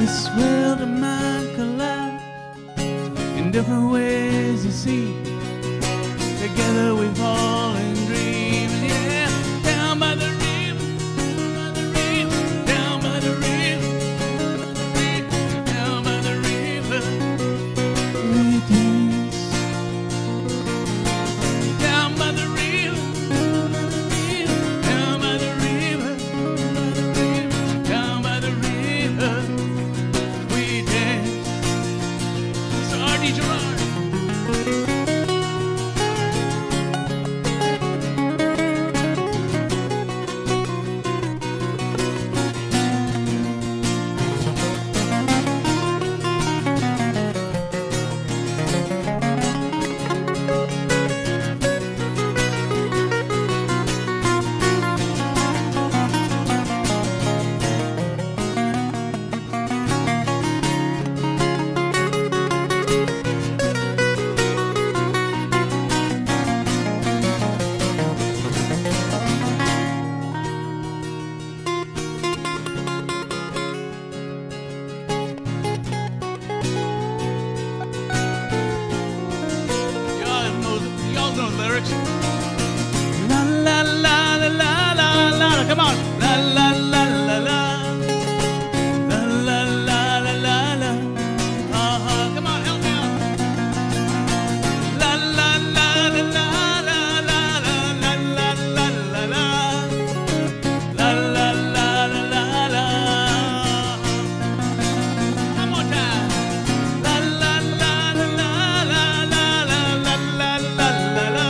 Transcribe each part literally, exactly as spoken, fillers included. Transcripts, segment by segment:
This world of mine collide in different ways, you see. Together we fall in dreams, yeah. Down by the river, by the river, down by the river, down by the river, we dance. Down by the river, down by the river, down by the river, we dance. So R D Gerard. La la la la la la la. Come on. La la la la la. La la la la la la. Uh-huh. Come on, help me out. La la la la la la la la la la la la. La la la la la la. One more time. La la la la la la la la la la la la.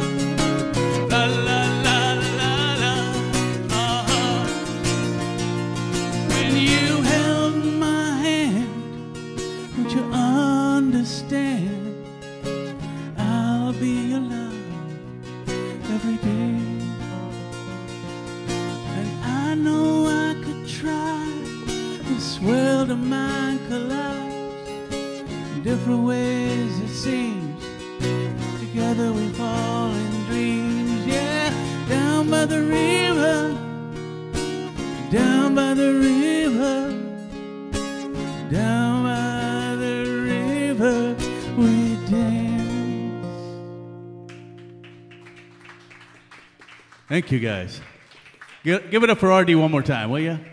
You understand, I'll be your love every day. And I know I could try. This world of mine collides in different ways, it seems. Together we fall in dreams, yeah. Down by the river, down by the river, down by we dance. Thank you, guys. Give, give it up for R D one more time, will you?